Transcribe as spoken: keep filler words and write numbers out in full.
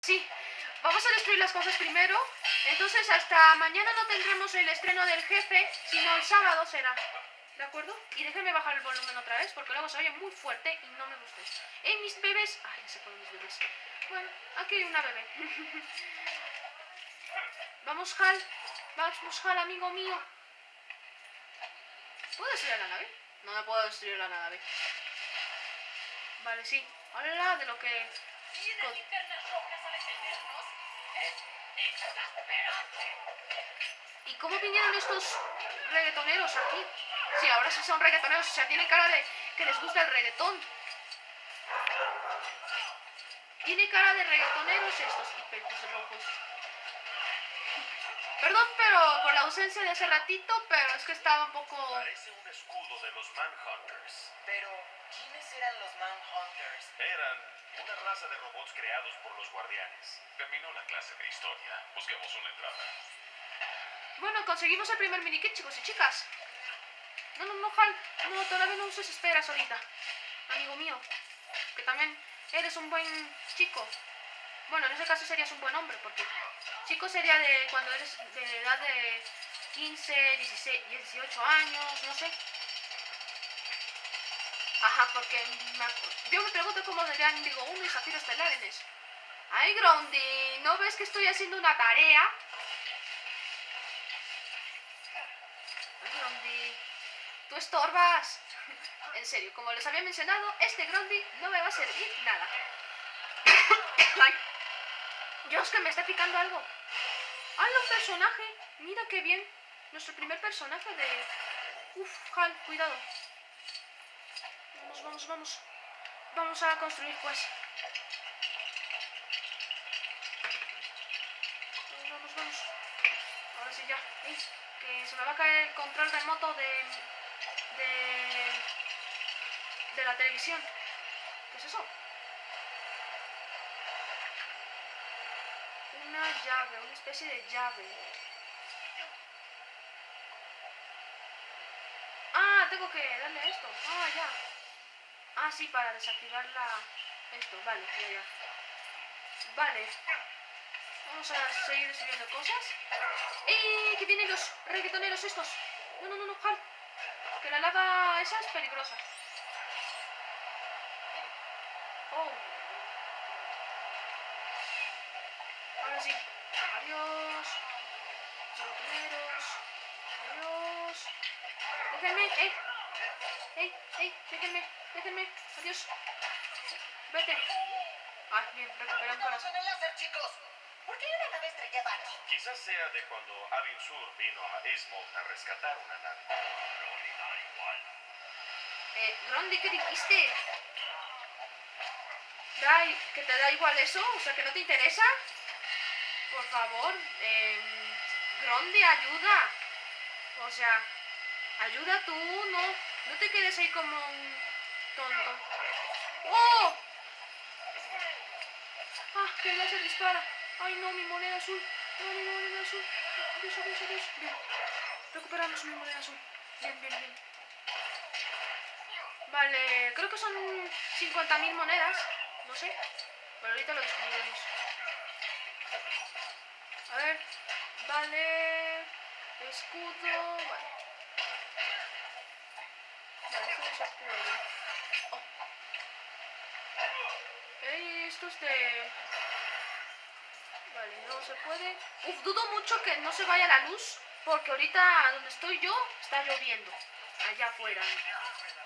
Sí, vamos a destruir las cosas primero. Entonces hasta mañana no tendremos el estreno del jefe, sino el sábado será. ¿De acuerdo? Y déjenme bajar el volumen otra vez porque luego se oye muy fuerte y no me gusta. ¡Eh, mis bebés! Ay, ya sé fueron mis bebés. Bueno, aquí hay una bebé. Vamos, Hal. Vamos, Hal, amigo mío. ¿Puedo destruir la nave? No me puedo destruir la nave. Vale, sí. Hola, de lo que... ¿Tienes linternas rojas a defendernos? Es exasperante. ¿Y cómo vinieron estos reggaetoneros aquí? Sí, ahora sí son reggaetoneros, o sea, tienen cara de que les gusta el reggaetón. Tiene cara de reggaetoneros estos tipetos rojos. Perdón, pero por la ausencia de ese ratito, pero es que estaba un poco... Parece un escudo de los Manhunters. Pero, ¿quiénes eran los Manhunters? Eran una raza de robots creados por los guardianes. Terminó la clase de historia. Busquemos una entrada. Bueno, conseguimos el primer minikit, chicos y chicas. No, no, no, Hal. No, todavía no uses esperas ahorita. Amigo mío. Que también eres un buen chico. Bueno, en ese caso serías un buen hombre, porque chico sería de cuando eres de edad de quince, dieciséis, dieciocho años, no sé. Ajá, porque me, yo me pregunto cómo serían Indigo uno y Zafiro Estelar en eso. Ay, Groundy, ¿no ves que estoy haciendo una tarea? Ay, Groundy, tú estorbas. En serio, como les había mencionado, este Groundy no me va a servir nada. Ay, Dios, que me está picando algo. ¡Ay, un personaje! Mira qué bien. Nuestro primer personaje de... Uf, Hal, cuidado. Vamos, vamos, vamos. Vamos a construir, pues. Vamos, vamos, vamos. Ahora sí ya. ¿Veis? Que se me va a caer el control remoto de... De... De la televisión. ¿Qué es eso? Una llave, una especie de llave. Ah, tengo que darle a esto. Ah, ya. Ah, sí, para desactivar la... Esto, vale, ya, ya. Vale. Vamos a seguir subiendo cosas. ¡Eh! Que vienen los reggaetoneros estos. No, no, no, no, Hal. Que la lava esa es peligrosa. Oh. Ahora sí. Adiós. Reggaetoneros. Adiós. Déjenme, eh. ¡Ey, ey! Déjenme, déjenme. Adiós. Vete. Ah, bien, recuperé un corazón. con el láser, chicos! ¿Por qué hay una nave estrellada aquí? Quizás sea de cuando Avin Sur vino a Ismod a rescatar una nave. Eh, Groundy, ¿qué dijiste? Dai, ¿que te da igual eso? O sea, ¿que no te interesa? Por favor, eh, Groundy, ayuda. O sea, ayuda tú, no, no te quedes ahí como un tonto. ¡Oh! ¡Ah, que el láser dispara! ¡Ay, no, mi moneda azul! ¡No, mi moneda azul! ¡Adiós, adiós, adiós! Bien, recuperamos mi moneda azul. Bien, bien, bien. Vale, creo que son cincuenta mil monedas. No sé, pero ahorita lo descubriremos. A ver, vale... Escudo... Vale. Vale, esto es escudo ya. Oh. Ey, esto es de... Vale, no se puede... Uf, dudo mucho que no se vaya la luz, porque ahorita donde estoy yo está lloviendo. Allá afuera.